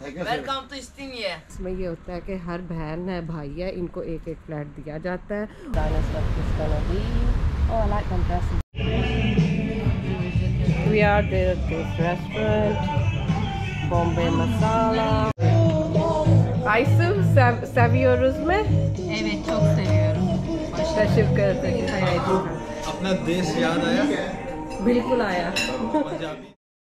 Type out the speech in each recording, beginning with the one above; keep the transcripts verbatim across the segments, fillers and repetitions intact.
Welcome to इस्तीनिया। इसमें ये होता है कि हर बहन है भाई है इनको एक एक फ्लैट दिया जाता है। We are there at this restaurant, Bombay Masala. Aysu, seviyoruz mu? Evet, çok seviyorum. Teşekkür ederim. अपना देश याद आया? बिल्कुल आया। पंजाबी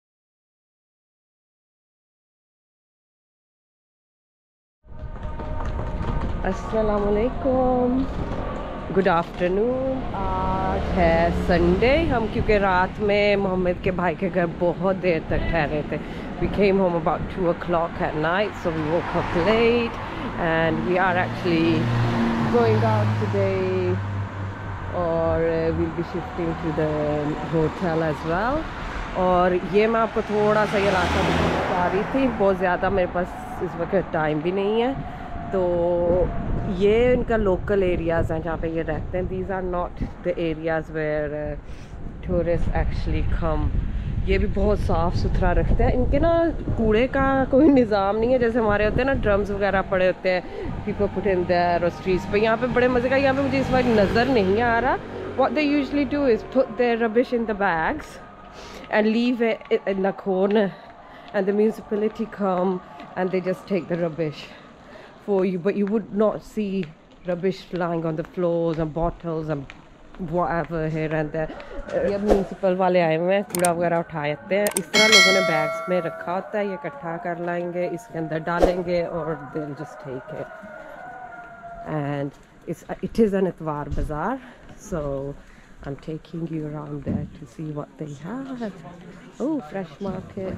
अस्सलामुअलैकुम, गुड आफ्टरनून। आज है संडे। हम क्योंकि रात में मोहम्मद के भाई के घर बहुत देर तक ठहरे थे। We came home about two o'clock at night, so we woke up late and we are actually going out today, और we'll be shifting to the hotel as well। और ये मैं आपको थोड़ा सा ये रास्ता बता रही थी, बहुत ज़्यादा मेरे पास इस वक्त टाइम भी नहीं है। तो ये इनका लोकल एरियाज़ हैं जहाँ पे ये रहते हैं। These are not the areas where tourist actually come. ये भी बहुत साफ़ सुथरा रखते हैं। इनके ना कूड़े का कोई निज़ाम नहीं है जैसे हमारे होते हैं ना, ड्रम्स वगैरह पड़े होते हैं, पीपल पुट इन देयर और स्ट्रीट्स पे। यहाँ पे बड़े मज़े का, यहाँ पे मुझे इस वक्त नज़र नहीं आ रहा। What they usually do is put their rubbish in the bags and leave it in the corner, and the municipality come and they just take the rubbish for you, but you would not see rubbish lying on the floors and bottles and whatever here and there. ये municipal वाले आए हुए हैं, कूड़ा वगैरह उठाते हैं। इस तरह लोगों ने बैग्स में रखा होता है, ये इकट्ठा कर लाएंगे, इसके अंदर डालेंगे और they'll just take it. And it's it is an इतवार बाज़ार, so I'm taking you around there to see what they have. Oh, fresh market.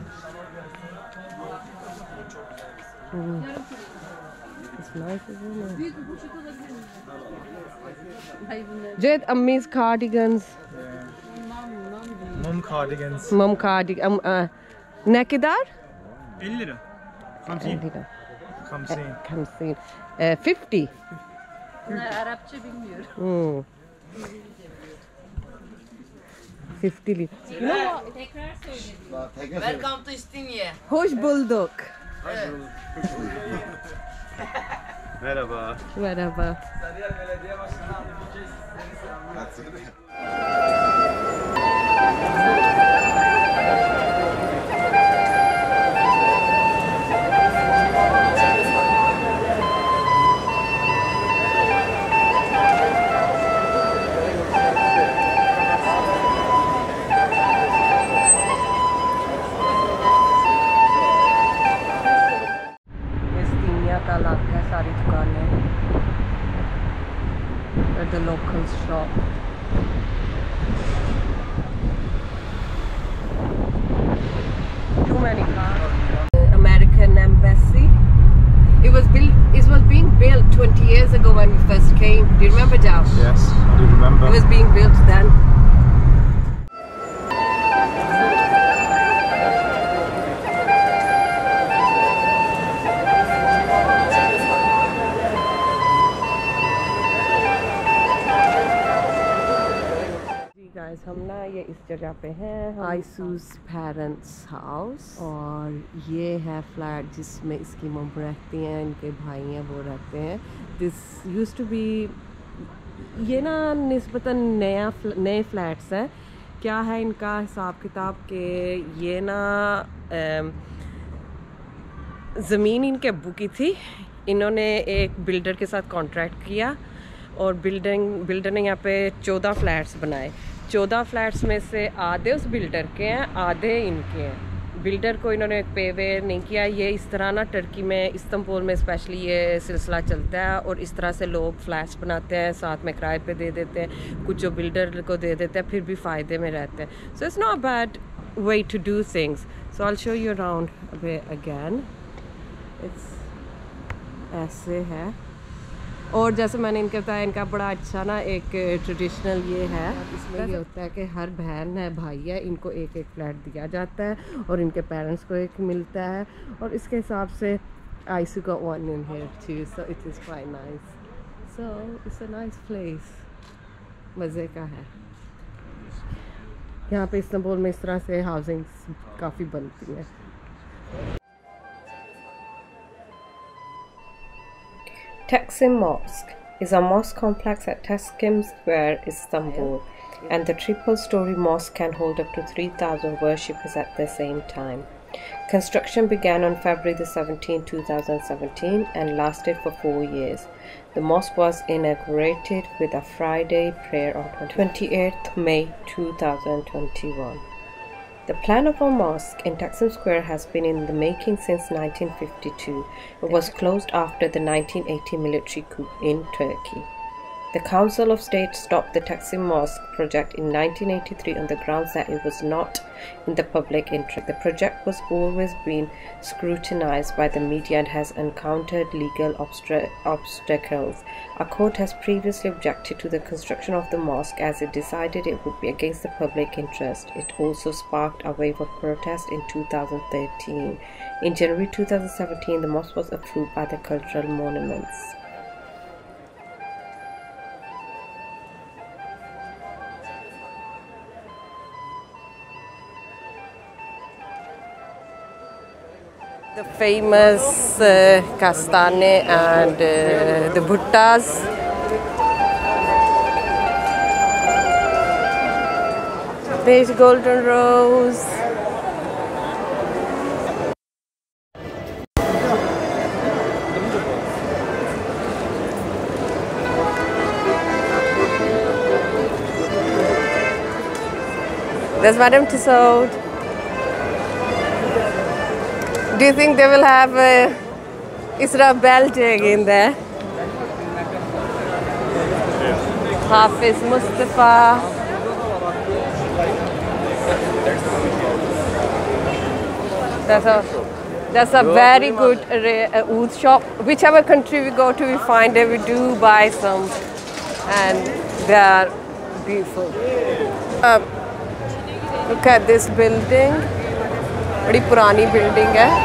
Mm. It's nice, isn't it? Jed, Ammi's cardigans. Mum cardigans. Mum cardigan. Um, uh, ne kadar? elli lira. elli lira. Hamsin. Hamsin. Uh, fifty. Bunlar Arapça bilmiyorum. Hmm. fifty lira. You know what? Tekrar söyle. Welcome to İstinye. Hoş bulduk. Merhaba. Merhaba. का इलाका है, सारी दुकानें, the local shop. Too many cars. American embassy. It was built. It was being built twenty years ago when we first came. Do you remember, Jao? Yes, I do remember. It was being built then. हम ना ये इस जगह पे हैं, आयसूस parents house, और ये है फ्लैट जिसमें इसकी मम रहती हैं, इनके भाई हैं वो रहते हैं। दिस यूज टू बी, ये ना निस्बतन नया नए फ्लैट्स हैं। क्या है इनका हिसाब किताब के, ये ना ज़मीन इनके अब्बू की थी, इन्होंने एक बिल्डर के साथ कॉन्ट्रैक्ट किया और बिल्डिंग बिल्डर ने यहाँ पे चौदह फ्लैट्स बनाए। चौदह फ्लैट्स में से आधे उस बिल्डर के हैं, आधे इनके हैं। बिल्डर को इन्होंने पे वे नहीं किया। ये इस तरह ना टर्की में, इस्तांबुल में स्पेशली ये सिलसिला चलता है, और इस तरह से लोग फ्लैट्स बनाते हैं, साथ में किराए पे दे देते हैं, कुछ जो बिल्डर को दे देते हैं, फिर भी फ़ायदे में रहते हैं। So it's not bad way to do things. So I will show you around again. It's ऐसे है, और जैसे मैंने इनके बताया, इनका बड़ा अच्छा ना एक ट्रेडिशनल ये है। इसमें ये होता है कि हर बहन है भाई है इनको एक एक फ्लैट दिया जाता है, और इनके पेरेंट्स को एक मिलता है, और इसके हिसाब से Aysu got one in here too, so it is quite nice. So it's a nice place, मज़े का है। यहाँ पे इस्तांबुल में इस तरह से हाउसिंग काफ़ी बनती है। Taksim Mosque is a mosque complex at Taksim Square, Istanbul, and the triple-story mosque can hold up to three thousand worshippers at the same time. Construction began on February the seventeenth, two thousand seventeen and lasted for four years. The mosque was inaugurated with a Friday prayer on twenty-eighth May two thousand twenty-one. The plan of a mosque in Taksim Square has been in the making since nineteen fifty-two. It was closed after the nineteen eighty military coup in Turkey. The Council of State stopped the Taksim Mosque project in nineteen eighty-three on the grounds that it was not in the public interest. The project was always been scrutinized by the media and has encountered legal obst- obstacles. A court has previously objected to the construction of the mosque as it decided it would be against the public interest. It also sparked a wave of protest in two thousand thirteen. In January two thousand seventeen, the mosque was approved by the Cultural Monuments. The famous uh, kastane and uh, the bhuttas. There's golden rose. There's Madame Tussauds. Do you think they will have uh, Isra Belting in there? Hafiz Mustafa. That's a, that's a very good uh, oud shop. Whichever country we go to, we find it, we do buy some. And they are beautiful. Uh, look at this building. बड़ी पुरानी building है.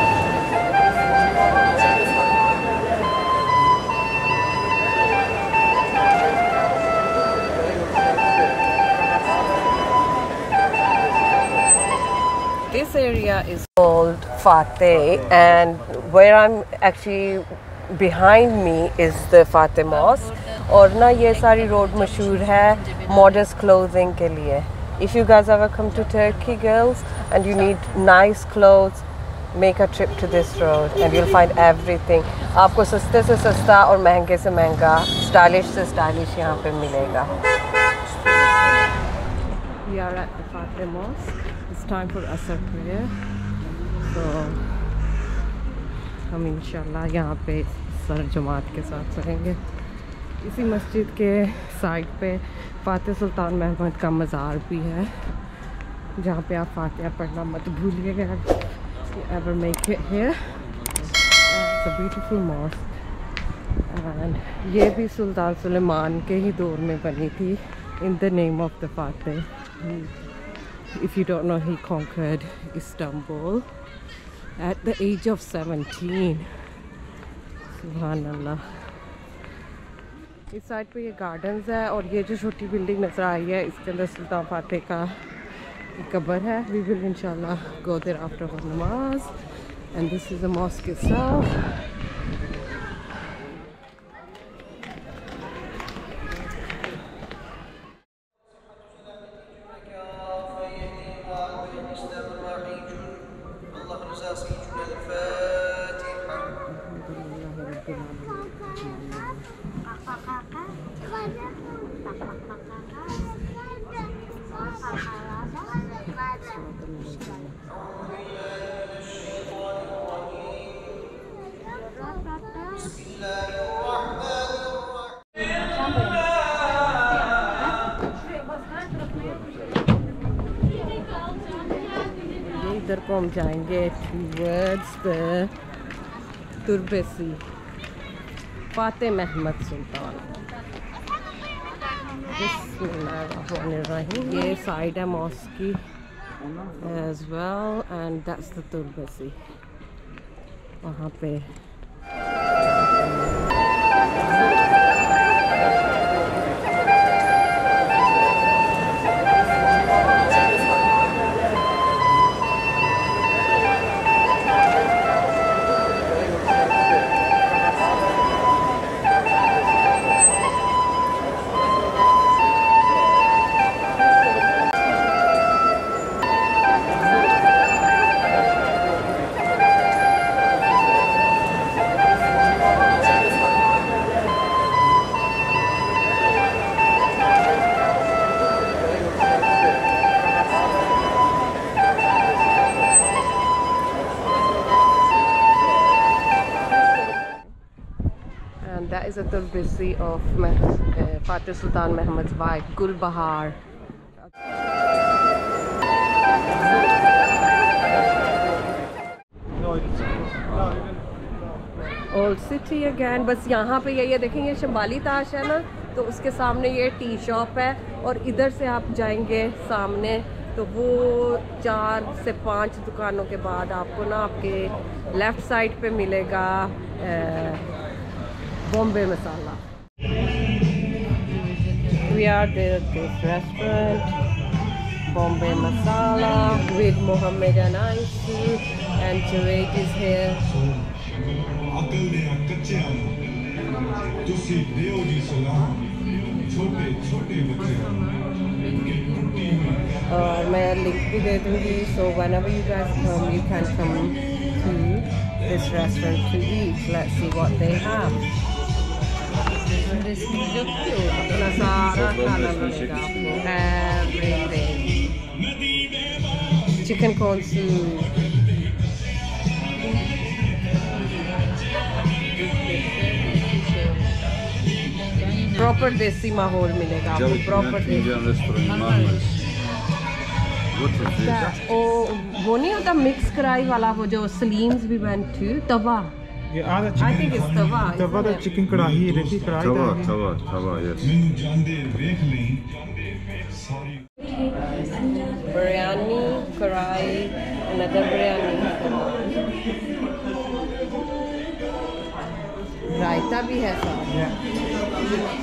This area is called Fateh, and where I'm actually behind me is the Fateh Mosque. और ना ये सारी road मशहूर है modest clothing के लिए. If you guys ever come to Turkey, girls, and you need nice clothes, make a trip to this road and you'll find everything. आपको सस्ते से सस्ता और महंगे से महंगा, stylish से stylish यहाँ पे मिलेगा. We are at the Fateh Mosque. It's time for Asr prayer. So हम इंशाल्लाह यहाँ पे सर जमात के साथ पढ़ेंगे. इसी मस्जिद के साइड पे फ़ातिह सुल्तान महमूद का मज़ार भी है, जहाँ पे आप फ़ातिहा पढ़ना मत भूलिएगा. If you ever make it here, it's a beautiful mosque. And ये भी सुल्तान सुलेमान के ही दौर में बनी थी, in the name of the Fateh. If you don't know, he conquered Istanbul at the age of seventeen. Subhanallah. इस साइड पे ये गार्डन्स है और ये जो छोटी बिल्डिंग नज़र आई है इसके अंदर सुल्तान फातेह का कब्र है. वी विल इंशाल्लाह गो देयर आफ्टर फॉर नमाज. And this is the mosque itself. इधर को हम जाएंगे towards the Turbesi Fatih Mehmed Sultan. बिस्मिल्लाहिर्रहमानिर्रहीम. ये साइड है मॉस्क की as well, and that's the तुर्बेसी. वहाँ पे is a Turbisi of Meh- uh, Fateh Sultan Mehmed's wife, Gul Bahar. Old city again. बस यहाँ पे ये ये देखेंगे शंबाली ताश है ना, तो उसके सामने ये टी शॉप है और इधर से आप जाएंगे सामने तो वो चार से पांच दुकानों के बाद आपको ना आपके लेफ़्ट साइड पे मिलेगा Bombay Masala. We are there this restaurant Bombay Masala with Mohammed and आइसी एंड Javed is here. अकल दे कच्चे तुसी देओ दी सलाम छोटे छोटे बच्चे और मैं लिंक भी दे दूँगी, सो whenever you guys come you can come to this restaurant to eat. Let's see what they have. अपना सारा खाना मिलेगा आपको, everything. Chicken corn soup, proper देसी माहौल मिलेगा आपको, प्रॉपर देसी। ओ वो नहीं होता मिक्स कढ़ाई वाला, वो जो सलीम्स भी went to Tawa. I think it's तवा। तवा तो चिकन कढ़ाई रहती, कढ़ाई तवा तवा तवा यस। मैनू जानदे वेख नहीं सारी बिरयानी कढ़ाई, another बिरयानी, रायता भी है साथ।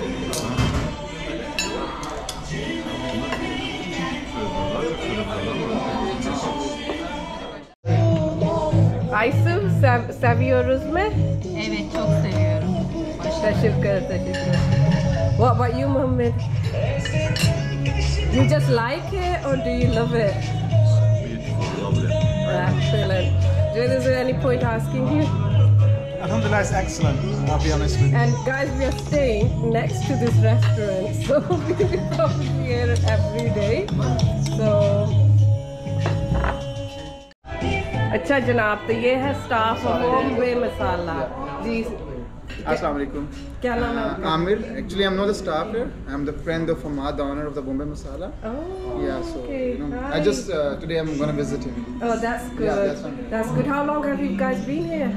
Aysu, sev seviyoruz mu? Evet, çok seviyorum. Teşekkür ederim. What about you, Muhammad? You just like it or do you love it? Excellent. Is there any point asking you? Alhamdulillah, it's excellent. I'll be honest with you. And guys, we are staying next to this restaurant, so we'll be probably here every day. So, अच्छा जनाब, तो ये है staff of Bombay Masala ji. Assalamu alaikum. क्या नाम है आपका? Amir. Actually, I'm not the staff here. I'm the friend of Hamad, the owner of the Bombay Masala. Oh, Yeah, so okay. you know, I Hi. just uh, today I'm gonna visit him. Oh, that's good. Yeah, that's fine. That's good. How long have you guys been here?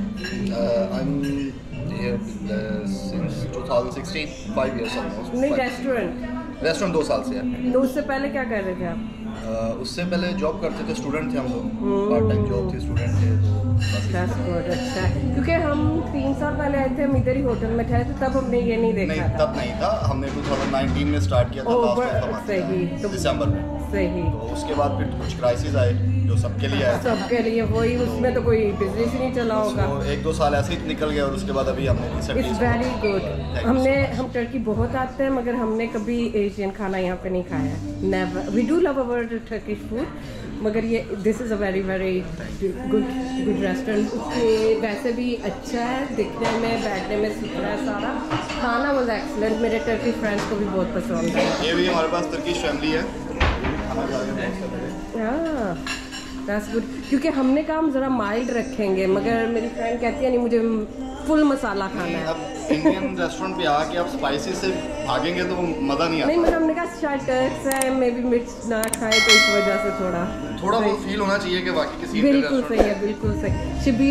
Uh, I'm here uh, since twenty sixteen, five years almost. नहीं, Five- restaurant. Restaurant दो साल से है। तो उससे पहले क्या कर रहे थे आप? uh, उससे पहले जॉब करते थे, स्टूडेंट थे हम लोग, पार्ट टाइम जॉब थी, स्टूडेंट थे तो बस। That's good, अच्छा है। क्योंकि हम तीन साल पहले आए थे, हम इधर ही होटल में ठहरे थे, तब हमने ये नहीं देखा नहीं था। तब नहीं था, हमने twenty nineteen में स्टार्ट किया था, ओह, लास्ट ब- मंथ सही, तो- दिसंबर में। सही। तो उसके बाद फिर कुछ क्राइसिस आए जो सबके लिए आए थे। सबके लिए वही, उसमें तो कोई बिजनेस ही नहीं चला होगा। तो एक दो साल ऐसे ही निकल गए और उसके बाद अभी हमने it's recently very good. you हमने हम टर्की बहुत आते हैं मगर हमने कभी एशियन खाना यहाँ पे नहीं खाया। Never. We do love our Turkish food, मगर ये this is a very very good good restaurant. उसके वैसे भी अच्छा है, दिखने में, बैठने में सुथरा है सारा। खाना वाज एक्सलेंट, मेरे टर्किश फ्रेंड्स को भी बहुत पसंद है। ये भी हमारे पास तुर्किश फैमिली है, खाना खा के बहुत सब है। हाँ, दैट्स गुड। क्योंकि हमने कहा हम ज़रा माइल्ड रखेंगे, मगर मेरी फ्रेंड कहती है नहीं, मुझे फुल मसाला खाना है। अब इंडियन रेस्टोरेंट पे आके आप स्पाइसी से भागेंगे तो मज़ा नहीं नहीं, आता। मगर हमने कहा शायद टर्क्स है, मे बी मिर्च ना खाए तो इस वजह से थोड़ा थोड़ा बहुत फील होना चाहिए कि बाकी किसी बिल्कुल सही है, बिल्कुल सही। शबीर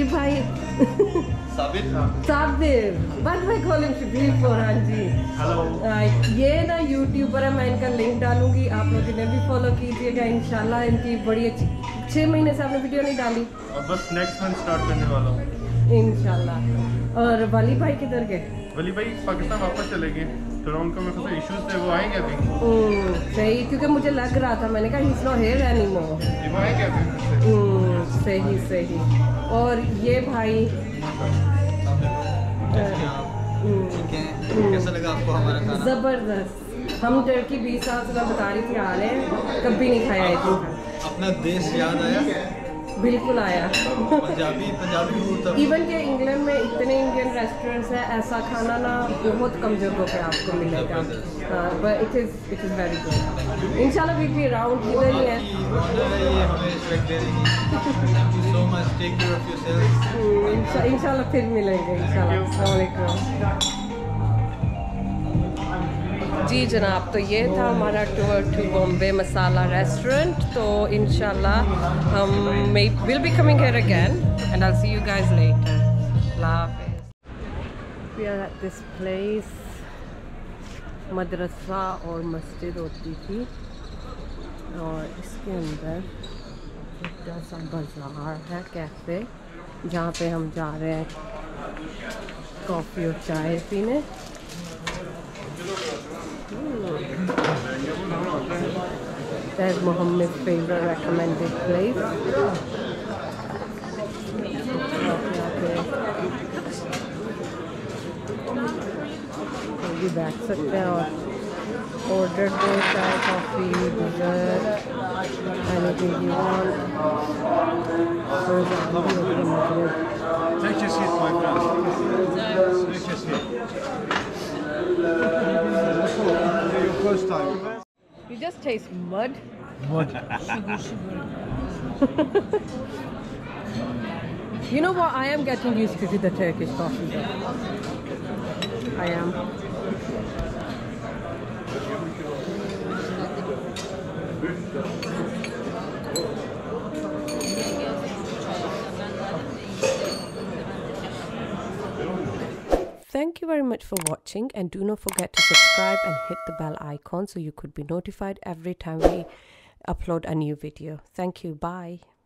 भाई साबित साबिर, बट मैं call him Shabir Farhan ji. Hello. ये ना यूट्यूबर है, मैं इनका लिंक डालूंगी, आप लोग इन्हें भी फॉलो कीजिएगा इंशाल्लाह। इनकी बड़ी अच्छी, छः महीने से आपने वीडियो नहीं डाली और बस नेक्स्ट मंथ स्टार्ट करने वाला हूँ। इंशाल्लाह। और वली भाई किधर गए? वली भाई पाकिस्तान वापस चले गए, थोड़ा उनका मेरे को इश्यूज थे, वो आएंगे अभी। हम्म, सही, क्योंकि मुझे लग रहा था, मैंने कहा he is not here anymore. ये वो आएंगे अभी फिर से। हम्म, सही सही। और ये भाई कैसा लगा आपको हमारा खाना? जबरदस्त। हम टर्की बीस साल से मैं बता रही थी आ रहे हैं, कभी नहीं खाया है जी। अपना देश याद आया? बिल्कुल आया। पंजाबी पंजाबी फूड तब इवन के इंग्लैंड में इतने इंडियन रेस्टोरेंट्स हैं, ऐसा खाना ना बहुत कम जगहों पे आपको मिलेगा। हाँ, but it is it is very good. इंशाल्लाह वी बी अराउंड, इधर ही है। ये हमें रिस्पेक्ट दे रही है। Thank you so much, take care of yourself. इंशाल्लाह फिर मिलेंगे इंशाल्लाह। अस्सलाम वालेकुम। जी जनाब, तो ये था हमारा tour to Bombay Masala restaurant. तो इंशाल्लाह हम may will be coming here again and I'll see you guys later. Love it. We are at this place. मदरसा और मस्जिद होती थी और इसके अंदर छोटा सा बाज़ार है, कैफ़े, जहाँ पे हम जा रहे हैं कॉफ़ी और चाय पीने. That's Mohammed's favorite recommended place. भी बैठ सकते हैं और ऑर्डर दो, चाय, coffee, dessert, anything you want. Take your seat, my friend. Take your seat. Your first time. You just taste mud. Mud. You know what? I am getting used to the Turkish coffee though. I am. Thank you very much for watching, and do not forget to subscribe and hit the bell icon so you could be notified every time we upload a new video. Thank you. Bye.